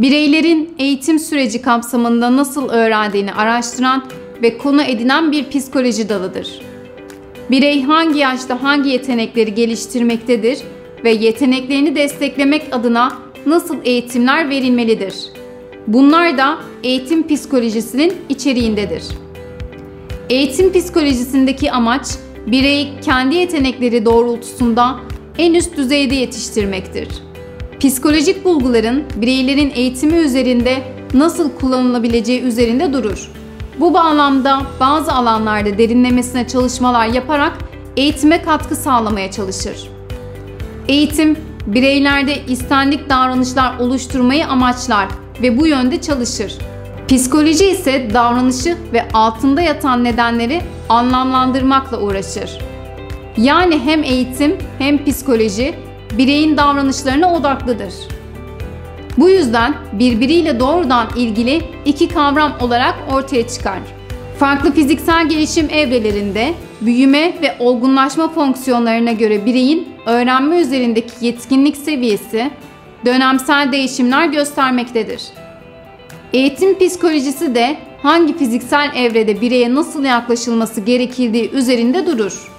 Bireylerin eğitim süreci kapsamında nasıl öğrendiğini araştıran ve konu edinen bir psikoloji dalıdır. Birey hangi yaşta hangi yetenekleri geliştirmektedir ve yeteneklerini desteklemek adına nasıl eğitimler verilmelidir? Bunlar da eğitim psikolojisinin içeriğindedir. Eğitim psikolojisindeki amaç, bireyi kendi yetenekleri doğrultusunda en üst düzeyde yetiştirmektir. Psikolojik bulguların bireylerin eğitimi üzerinde nasıl kullanılabileceği üzerinde durur. Bu bağlamda bazı alanlarda derinlemesine çalışmalar yaparak eğitime katkı sağlamaya çalışır. Eğitim, bireylerde istendik davranışlar oluşturmayı amaçlar ve bu yönde çalışır. Psikoloji ise davranışı ve altında yatan nedenleri anlamlandırmakla uğraşır. Yani hem eğitim hem psikoloji bireyin davranışlarına odaklıdır. Bu yüzden birbiriyle doğrudan ilgili iki kavram olarak ortaya çıkar. Farklı fiziksel gelişim evrelerinde büyüme ve olgunlaşma fonksiyonlarına göre bireyin öğrenme üzerindeki yetkinlik seviyesi dönemsel değişimler göstermektedir. Eğitim psikolojisi de hangi fiziksel evrede bireye nasıl yaklaşılması gerekildiği üzerinde durur.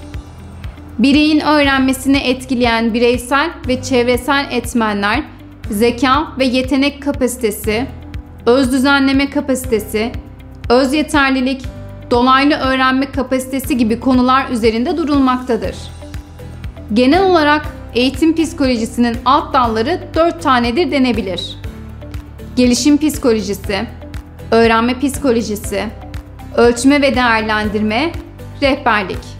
Bireyin öğrenmesini etkileyen bireysel ve çevresel etmenler, zeka ve yetenek kapasitesi, öz düzenleme kapasitesi, öz yeterlilik, dolaylı öğrenme kapasitesi gibi konular üzerinde durulmaktadır. Genel olarak eğitim psikolojisinin alt dalları 4 tanedir denebilir. Gelişim psikolojisi, öğrenme psikolojisi, ölçme ve değerlendirme, rehberlik.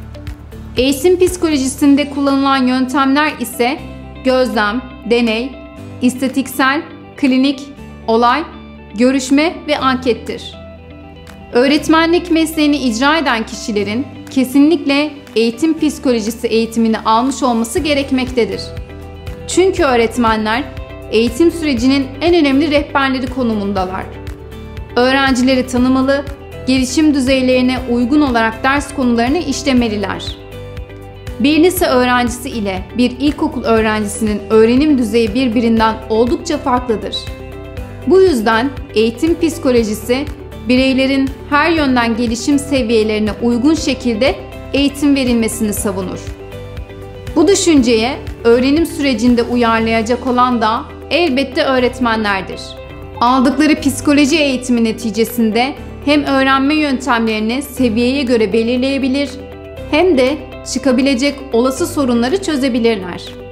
Eğitim psikolojisinde kullanılan yöntemler ise gözlem, deney, istatistiksel, klinik, olay, görüşme ve ankettir. Öğretmenlik mesleğini icra eden kişilerin kesinlikle eğitim psikolojisi eğitimini almış olması gerekmektedir. Çünkü öğretmenler eğitim sürecinin en önemli rehberleri konumundalar. Öğrencileri tanımalı, gelişim düzeylerine uygun olarak ders konularını işlemeliler. Bir lise öğrencisi ile bir ilkokul öğrencisinin öğrenim düzeyi birbirinden oldukça farklıdır. Bu yüzden eğitim psikolojisi bireylerin her yönden gelişim seviyelerine uygun şekilde eğitim verilmesini savunur. Bu düşünceye öğrenim sürecinde uyarlayacak olan da elbette öğretmenlerdir. Aldıkları psikoloji eğitimi neticesinde hem öğrenme yöntemlerini seviyeye göre belirleyebilir hem de çıkabilecek olası sorunları çözebilirler.